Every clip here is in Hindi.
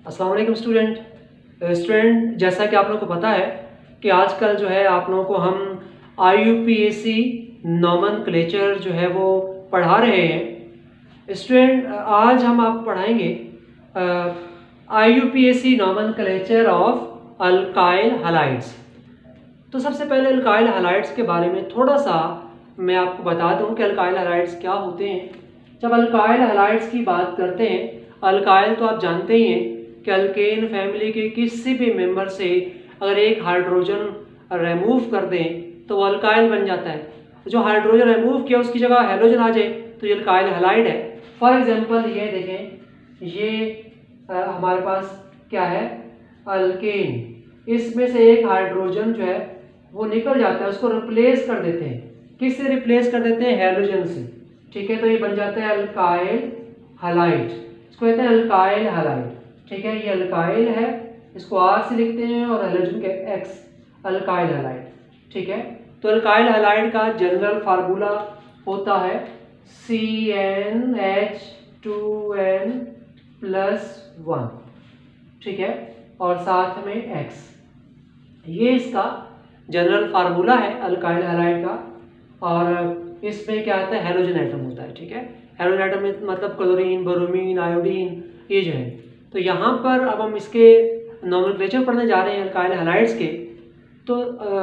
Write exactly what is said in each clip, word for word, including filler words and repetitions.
अस्सलाम वालेकुम स्टूडेंट स्टूडेंट जैसा कि आप लोगों को पता है कि आजकल जो है आप लोगों को हम I U P A C nomenclature जो है वो पढ़ा रहे हैं। स्टूडेंट आज हम आपको पढ़ाएंगे I U P A C nomenclature of alkyl halides. तो सबसे पहले अल्काइल हैलाइड्स के बारे में थोड़ा सा मैं आपको बता दूं कि अल्काइल हैलाइड्स क्या होते हैं। जब अल्काइल हैलाइड्स की बात करते हैं, अल्काइल तो आप जानते ही हैं कि अल्केन फैमिली के किसी भी मेंबर से अगर एक हाइड्रोजन रिमूव कर दें तो वो अल्काइल बन जाता है। जो हाइड्रोजन रिमूव किया उसकी जगह हैलोजन आ जाए तो ये अल्काइल हैलाइड है। फॉर एग्जांपल ये देखें, ये आ, हमारे पास क्या है, अल्केन। इसमें से एक हाइड्रोजन जो है वो निकल जाता है, उसको रिप्लेस कर देते हैं। किससे रिप्लेस कर देते हैं? हैलोजन से। ठीक है, तो ये बन जाता है अल्काइल हैलाइड। इसको कहते हैं अल्काइल हैलाइड। ठीक है, ये अल्काइल है, इसको आर से लिखते हैं और हैलोजन के एक्स, अल्काइल हैलाइड। ठीक है, तो अल्काइल हैलाइड का जनरल फार्मूला होता है C N H two N plus one. ठीक है, और साथ में एक्स, ये इसका जनरल फार्मूला है अल्काइल हैलाइड का। और इसमें क्या आता है? हैलोजन एटम होता है। ठीक है, हैलोजन एटम में मतलब क्लोरीन, ब्रोमीन, आयोडीन, ये जो है। तो यहाँ पर अब हम इसके नॉमेनक्लेचर पढ़ने जा रहे हैं अल्काइल हैलाइड्स के। तो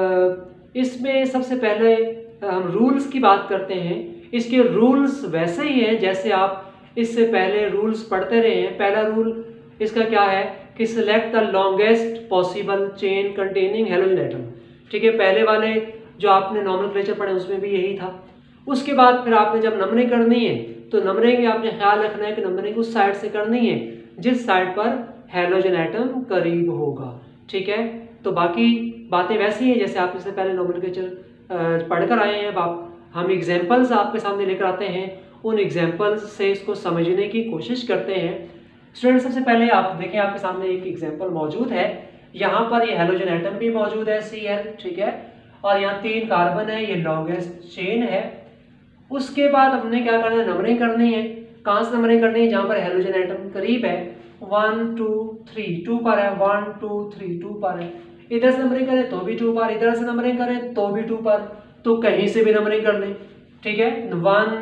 इसमें सबसे पहले हम रूल्स की बात करते हैं। इसके रूल्स वैसे ही हैं जैसे आप इससे पहले रूल्स पढ़ते रहे हैं। पहला रूल इसका क्या है कि select the longest possible chain containing halogen atom. ठीक है, पहले वाले जो आपने नॉमेनक्लेचर पढ़े उसमें भी यही था। उसके बाद फिर आपने जब नंबरिंग करनी है तो नंबरिंग में आपने ख्याल रखना है कि नंबरिंग उस साइड से करनी है जिस साइड पर हैलोजन एटम करीब होगा। ठीक है, तो बाकी बातें वैसी हैं जैसे आप इससे पहले नॉमेनक्लेचर पढ़कर आए हैं। अब आप हम एग्जांपल्स आपके सामने लेकर आते हैं, उन एग्जांपल्स से इसको समझने की कोशिश करते हैं। स्टूडेंट सबसे पहले आप देखें, आपके सामने एक एग्जांपल मौजूद है। यहाँ पर ये हैलोजन एटम भी मौजूद है सी एल। ठीक है, और यहाँ तीन कार्बन है, ये लॉन्गेस्ट चेन है। उसके बाद हमने क्या करना है? नंबरिंग करनी है। कहाँ से नंबरिंग करनी है? जहाँ पर हैलोजन एटम करीब है, वन टू थ्री, टू पर है, वन टू थ्री, टू पर है। इधर से नंबरिंग करें तो भी टू पर, इधर से नंबरिंग करें तो भी टू पर, तो कहीं से भी नंबरिंग कर लें। ठीक है, वन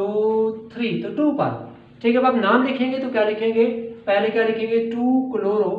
टू थ्री तो टू पर। ठीक है, अब आप नाम लिखेंगे तो क्या लिखेंगे? पहले क्या लिखेंगे? Two chloro,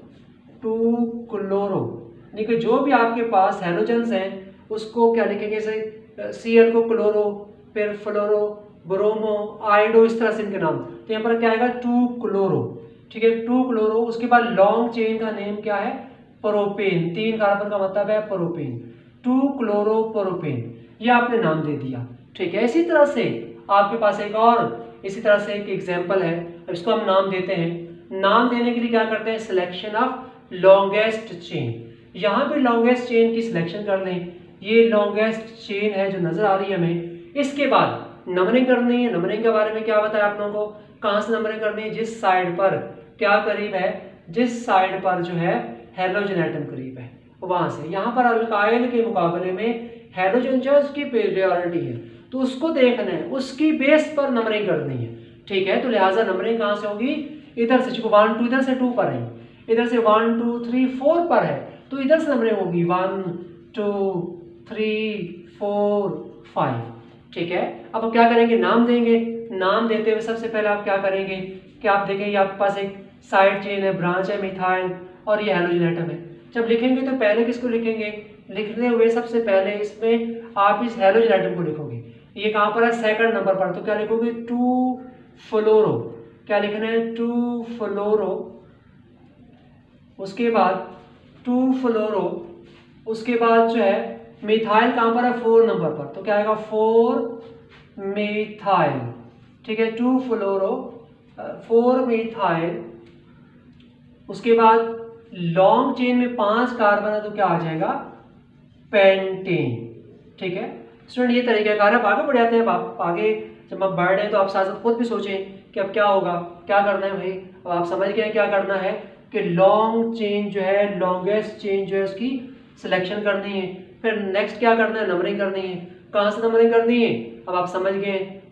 two chloro. देखिए जो भी आपके पास हैलोजन्स हैं उसको क्या लिखेंगे? जैसे सी एल को क्लोरो, फिर फ्लोरो, ब्रोमो, आइडो, इस तरह से इनके नाम। तो यहाँ पर क्या आएगा? Two chloro. ठीक है, टू क्लोरो। उसके बाद लॉन्ग चेन का नेम क्या है? प्रोपेन। तीन कार्बन का मतलब है प्रोपेन, टू क्लोरो प्रोपेन। ये आपने नाम दे दिया। ठीक है, इसी तरह से आपके पास एक और इसी तरह से एक एग्जाम्पल है। इसको हम नाम देते हैं। नाम देने के लिए क्या करते हैं? Selection of longest chain. यहाँ पे लॉन्गेस्ट चेन की सिलेक्शन कर लें। ये लॉन्गेस्ट चेन है जो नजर आ रही है हमें। इसके बाद नंबरिंग करनी है। नंबरिंग के बारे में क्या बताया आप लोगों को? कहाँ से नंबरिंग करनी है? जिस साइड पर क्या करीब है, जिस साइड पर जो है हैलोजन एटम करीब है वहां से। यहाँ पर अल्काइल के मुकाबले में हैलोजन जो है उसकी पेरियोरिटी है, तो उसको देखना है, उसकी बेस पर नंबरिंग करनी है। ठीक है, तो लिहाजा नंबरिंग कहाँ से होगी? इधर से। चूंकि वन टू इधर से टू पर है, इधर से वन टू थ्री फोर पर है, तो इधर से नंबरिंग होगी one two three four five. ठीक है, अब क्या करेंगे? नाम देंगे। नाम देते हुए सबसे पहले आप क्या करेंगे कि आप देखेंगे आपके पास एक साइड चेन है, ब्रांच है मिथाइल, और ये हैलोजन एटम है। जब लिखेंगे तो पहले किसको लिखेंगे? लिखते हुए सबसे पहले इसमें आप इस हैलोजन एटम को लिखोगे। ये कहाँ पर है? सेकंड नंबर पर। तो क्या लिखोगे? Two fluoro. क्या लिखना है? Two fluoro. उसके बाद टू फ्लोरो। उसके बाद जो है मिथाइल कहाँ पर है? फोर नंबर पर। तो क्या आएगा? Four methyl. ठीक है, टू फ्लोरो, फोर मिथाइल। उसके बाद लॉन्ग चेन में पांच कार्बन है तो क्या आ जाएगा? पेंटेन। ठीक है स्टूडेंट, ये तरीकाकार है। अब आगे बढ़ जाते हैं। आप आगे जब आप बढ़ रहे हैं तो आप साथ साथ खुद भी सोचें कि अब क्या होगा, क्या करना है भाई। अब आप समझ गए क्या करना है कि लॉन्ग चेन जो है, लॉन्गेस्ट चेन जो है उसकी सिलेक्शन करनी है। फिर नेक्स्ट क्या करना है? नंबरिंग करनी है। कहाँ से नंबरिंग करनी है? अब आप समझ गए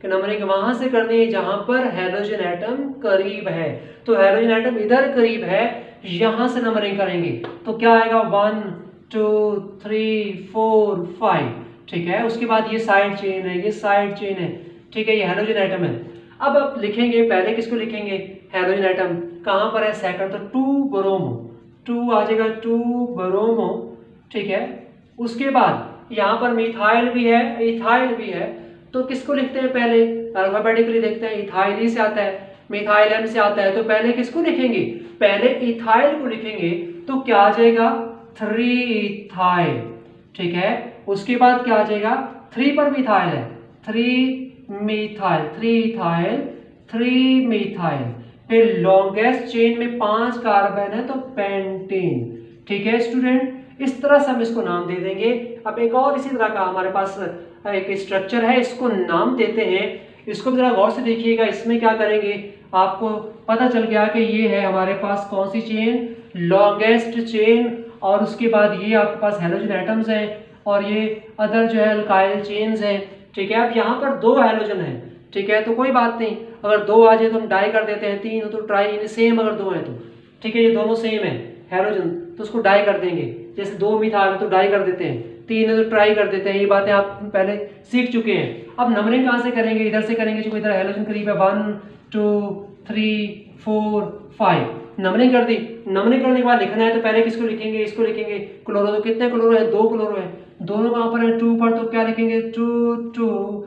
कि नंबरिंग वहां से करनी है जहां पर हेलोजन एटम करीब है। तो हेलोजन एटम इधर करीब है, यहां से नंबरिंग करेंगे तो क्या आएगा one two three four five, ठीक है। उसके बाद ये साइड चेन है, ये साइड चेन है, ठीक है, ये हेलोजन एटम है। अब आप लिखेंगे, पहले किसको लिखेंगे, हेलोजन एटम कहां पर है, सेकंड, तो टू ब्रोमो, टू आ जाएगा टू ब्रोमो, ठीक है। उसके बाद यहाँ पर मिथाइल भी है, इथाइल भी है, तो किसको लिखते हैं पहले, अल्फाबेटिकली देखते हैं, इथाइल ही से आता है, मिथाइल एम से आता है, तो पहले किसको लिखेंगे, पहले इथाइल को लिखेंगे, तो क्या आ जाएगा थ्री इथाइल, ठीक है। उसके बाद क्या आ जाएगा, थ्री पर मिथाइल है, three methyl, three ethyl, three methyl, फिर लॉन्गेस्ट चेन में पांच कार्बन है तो पेंटेन, ठीक है स्टूडेंट। इस तरह से हम इसको नाम दे देंगे। अब एक और इसी तरह का हमारे पास एक स्ट्रक्चर है, इसको नाम देते हैं, इसको जरा गौर से देखिएगा। इसमें क्या करेंगे, आपको पता चल गया कि ये है हमारे पास कौन सी चेन, लॉन्गेस्ट चेन, और उसके बाद ये आपके पास हेलोजन एटम्स हैं और ये अदर जो है अल्काइल चेन्स हैं, ठीक है। अब यहाँ पर दो हेलोजन है, ठीक है, तो कोई बात नहीं, अगर दो आ जाए तो हम डाई कर देते हैं, तीन हो तो ट्राई, सेम अगर दो है तो, ठीक है, ये दोनों सेम है हेलोजन तो उसको डाई कर देंगे, जैसे दो मिथाइल तो डाई कर देते हैं, तीन है तो ट्राई कर देते हैं, ये बातें आप पहले सीख चुके हैं। अब नंबरिंग कहाँ से करेंगे, इधर से करेंगे, जो इधर हेलोजन करीब है, one two three four five, numbering कर दी। नंबरिंग करने के बाद लिखना है तो पहले किसको लिखेंगे, इसको लिखेंगे, क्लोरो, तो कितने क्लोरो है, दो क्लोरो है, दोनों कहाँ पर है, टू पर, तो क्या लिखेंगे, two two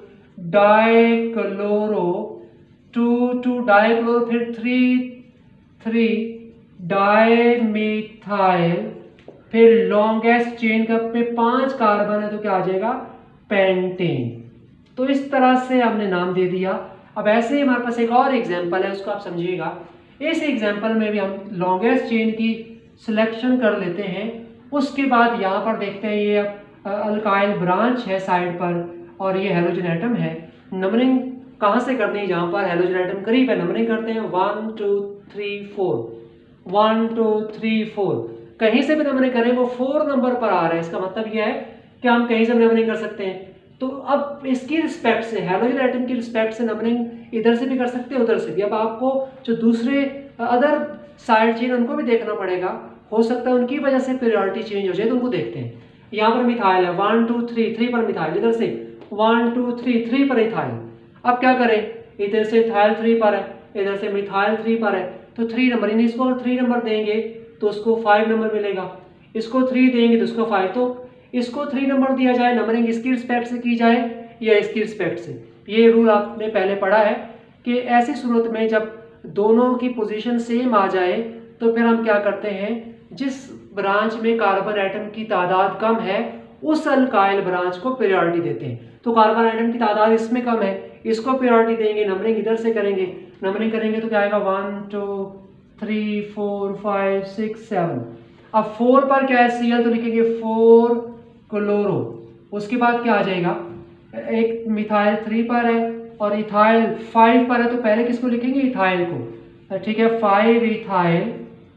dichloro, two two dichloro, फिर थ्री थ्री डाई मिथाइल, फिर लॉन्गेस्ट चेन का पे पांच कार्बन है तो क्या आ जाएगा, पेंटेन। तो इस तरह से हमने नाम दे दिया। अब ऐसे ही हमारे पास एक और एग्जांपल है, उसको आप समझिएगा। इस एग्जांपल में भी हम लॉन्गेस्ट चेन की सिलेक्शन कर लेते हैं। उसके बाद यहाँ पर देखते हैं ये अल्काइल ब्रांच है साइड पर और ये हेलोजन एटम है। नंबरिंग कहाँ से करनी है, जहाँ पर हेलोजन एटम करीब है नंबरिंग करते हैं, one two three four, one two three four, कहीं से भी नंबरिंग करें वो फोर नंबर पर आ रहा है, इसका मतलब यह है कि हम कहीं से भी नंबरिंग कर सकते हैं। तो अब इसकी रिस्पेक्ट से, हेलोजन एटम की रिस्पेक्ट से नंबरिंग इधर से भी कर सकते हैं, उधर से भी। अब आपको जो दूसरे अदर साइड चेन उनको भी देखना पड़ेगा, हो सकता है उनकी वजह से प्रायोरिटी चेंज हो जाए, तो उनको देखते हैं। यहाँ पर मिथाइल है, वन टू थ्री, थ्री पर मिथाइल, इधर से वन टू थ्री, थ्री पर इथाइल। अब क्या करें, इधर से इथाइल थ्री पर है, इधर से मिथाइल थ्री पर है, तो थ्री नंबर, यानी इसको थ्री नंबर देंगे तो उसको फाइव नंबर मिलेगा, इसको थ्री देंगे तो उसको फाइव, तो इसको थ्री नंबर दिया जाए, नंबरिंग इसकी रिस्पेक्ट से की जाए या इसकी रिस्पेक्ट से। ये रूल आपने पहले पढ़ा है कि ऐसी सूरत में जब दोनों की पोजीशन सेम आ जाए तो फिर हम क्या करते हैं, जिस ब्रांच में कार्बन एटम की तादाद कम है उस अल्काइल ब्रांच को प्रायोरिटी देते हैं। तो कार्बन एटम की तादाद इसमें कम है, इसको प्रायोरिटी देंगे, नंबरिंग इधर से करेंगे, नंबरिंग करेंगे तो क्या आएगा, one two three four five six seven. अब फोर पर क्या है, सी एल, तो लिखेंगे फोर क्लोरो। उसके बाद क्या आ जाएगा, एक मिथाइल थ्री पर है और इथाइल फाइव पर है, तो पहले किसको लिखेंगे, इथाइल को, ठीक है, फाइव इथाइल,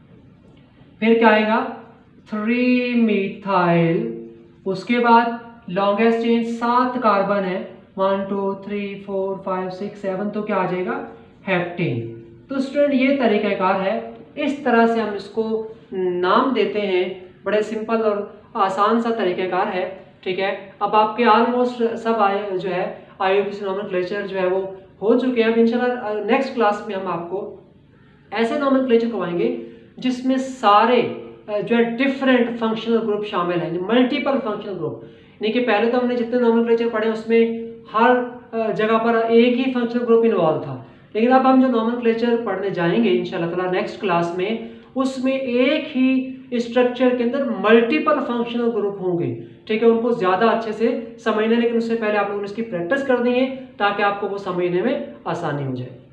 फिर क्या आएगा, थ्री मिथाइल। उसके बाद लॉन्गेस्ट चेन सात कार्बन है, one two three four five six seven, तो क्या आ जाएगा, हेप्टेन। तो स्टूडेंट ये तरीक़ाकार है, इस तरह से हम इसको नाम देते हैं, बड़े सिंपल और आसान सा तरीक़ाकार है, ठीक है। अब आपके ऑलमोस्ट सब आए जो है आईयूपीएसी नॉमेनक्लेचर जो है वो हो चुके हैं। अब इंशाल्लाह नेक्स्ट क्लास में हम आपको ऐसे नॉमेनक्लेचर करवाएंगे जिसमें सारे जो है डिफरेंट फंक्शनल ग्रुप शामिल हैं, मल्टीपल फंक्शनल ग्रुप। यानी कि पहले तो हमने जितने नॉमेनक्लेचर पढ़े उसमें हर जगह पर एक ही फंक्शनल ग्रुप इन्वॉल्व था, लेकिन अब हम जो नॉमेनक्लेचर पढ़ने जाएंगे इंशाल्लाह ताला नेक्स्ट क्लास में, उसमें एक ही स्ट्रक्चर के अंदर मल्टीपल फंक्शनल ग्रुप होंगे, ठीक है। उनको ज़्यादा अच्छे से समझने, लेकिन उससे पहले आप लोगों ने इसकी प्रैक्टिस कर दी है ताकि आपको वो समझने में आसानी हो जाए।